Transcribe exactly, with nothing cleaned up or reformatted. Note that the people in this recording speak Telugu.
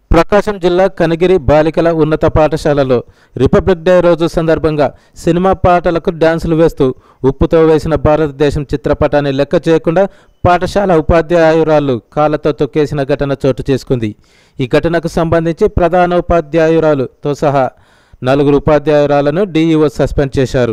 ప్రకాశం జిల్లా కనిగిరి బాలికల ఉన్నత పాఠశాలలో రిపబ్లిక్ డే రోజు సందర్భంగా సినిమా పాటలకు డాన్సులు వేస్తూ ఉప్పుతో వేసిన భారతదేశం చిత్రపటాన్ని లెక్క చేయకుండా పాఠశాల ఉపాధ్యాయురాలు కాళ్ళతో తొక్కేసిన ఘటన చోటు చేసుకుంది. ఈ ఘటనకు సంబంధించి ప్రధాన ఉపాధ్యాయురాలుతో సహా నలుగురు ఉపాధ్యాయురాలను డీఈఓ సస్పెండ్ చేశారు.